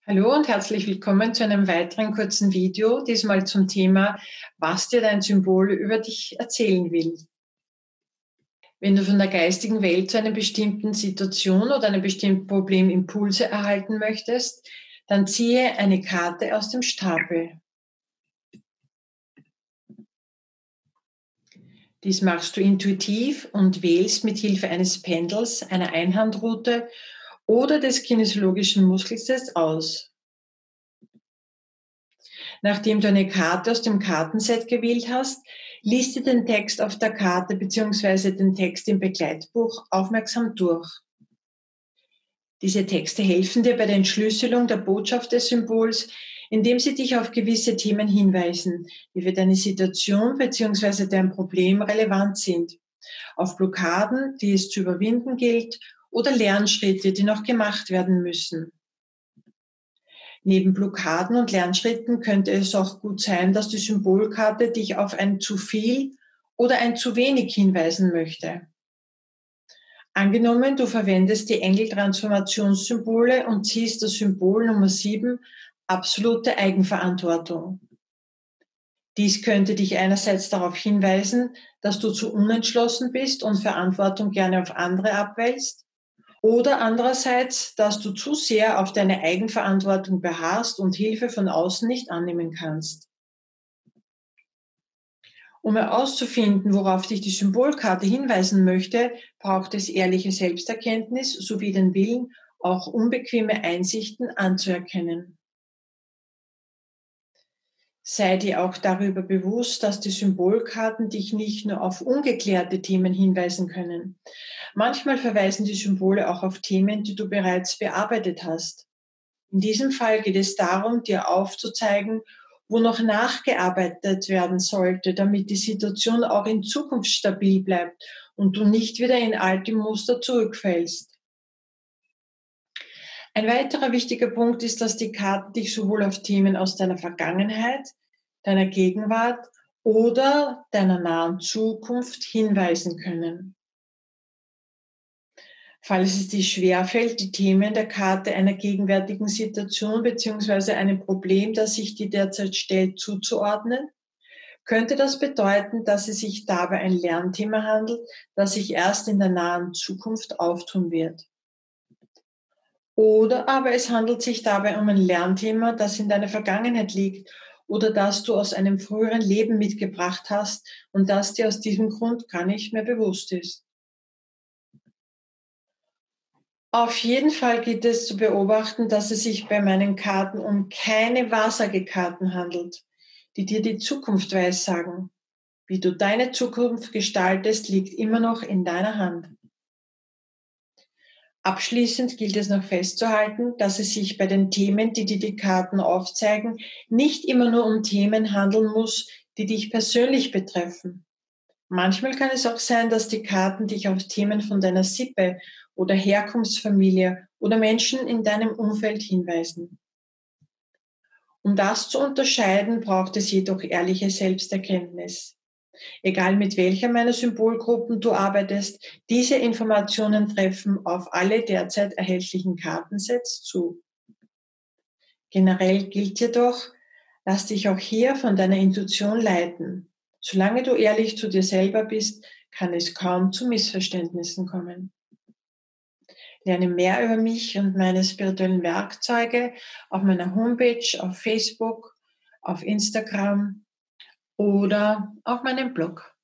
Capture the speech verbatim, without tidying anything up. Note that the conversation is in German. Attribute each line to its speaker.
Speaker 1: Hallo und herzlich willkommen zu einem weiteren kurzen Video, diesmal zum Thema, was dir dein Symbol über dich erzählen will. Wenn du von der geistigen Welt zu einer bestimmten Situation oder einem bestimmten Problem Impulse erhalten möchtest, dann ziehe eine Karte aus dem Stapel. Dies machst du intuitiv und wählst mit Hilfe eines Pendels, einer Einhandroute oder des kinesiologischen Muskels aus. Nachdem du eine Karte aus dem Kartenset gewählt hast, liest dir den Text auf der Karte bzw. den Text im Begleitbuch aufmerksam durch. Diese Texte helfen dir bei der Entschlüsselung der Botschaft des Symbols, indem sie dich auf gewisse Themen hinweisen, die für deine Situation bzw. dein Problem relevant sind, auf Blockaden, die es zu überwinden gilt, oder Lernschritte, die noch gemacht werden müssen. Neben Blockaden und Lernschritten könnte es auch gut sein, dass die Symbolkarte dich auf ein zu viel oder ein zu wenig hinweisen möchte. Angenommen, du verwendest die Engeltransformationssymbole und ziehst das Symbol Nummer sieben, absolute Eigenverantwortung. Dies könnte dich einerseits darauf hinweisen, dass du zu unentschlossen bist und Verantwortung gerne auf andere abwälzt, oder andererseits, dass du zu sehr auf deine Eigenverantwortung beharrst und Hilfe von außen nicht annehmen kannst. Um herauszufinden, worauf dich die Symbolkarte hinweisen möchte, braucht es ehrliche Selbsterkenntnis sowie den Willen, auch unbequeme Einsichten anzuerkennen. Sei dir auch darüber bewusst, dass die Symbolkarten dich nicht nur auf ungeklärte Themen hinweisen können. Manchmal verweisen die Symbole auch auf Themen, die du bereits bearbeitet hast. In diesem Fall geht es darum, dir aufzuzeigen, wo noch nachgearbeitet werden sollte, damit die Situation auch in Zukunft stabil bleibt und du nicht wieder in alte Muster zurückfällst. Ein weiterer wichtiger Punkt ist, dass die Karten dich sowohl auf Themen aus deiner Vergangenheit, deiner Gegenwart oder deiner nahen Zukunft hinweisen können. Falls es dir schwerfällt, die Themen der Karte einer gegenwärtigen Situation bzw. einem Problem, das sich dir derzeit stellt, zuzuordnen, könnte das bedeuten, dass es sich dabei ein Lernthema handelt, das sich erst in der nahen Zukunft auftun wird. Oder aber es handelt sich dabei um ein Lernthema, das in deiner Vergangenheit liegt oder das du aus einem früheren Leben mitgebracht hast und das dir aus diesem Grund gar nicht mehr bewusst ist. Auf jeden Fall gilt es zu beobachten, dass es sich bei meinen Karten um keine Wahrsagekarten handelt, die dir die Zukunft weissagen. Wie du deine Zukunft gestaltest, liegt immer noch in deiner Hand. Abschließend gilt es noch festzuhalten, dass es sich bei den Themen, die dir die Karten aufzeigen, nicht immer nur um Themen handeln muss, die dich persönlich betreffen. Manchmal kann es auch sein, dass die Karten dich auf Themen von deiner Sippe oder Herkunftsfamilie oder Menschen in deinem Umfeld hinweisen. Um das zu unterscheiden, braucht es jedoch ehrliche Selbsterkenntnis. Egal mit welcher meiner Symbolgruppen du arbeitest, diese Informationen treffen auf alle derzeit erhältlichen Kartensets zu. Generell gilt jedoch, lass dich auch hier von deiner Intuition leiten. Solange du ehrlich zu dir selber bist, kann es kaum zu Missverständnissen kommen. Lerne mehr über mich und meine spirituellen Werkzeuge auf meiner Homepage, auf Facebook, auf Instagram oder auf meinem Blog.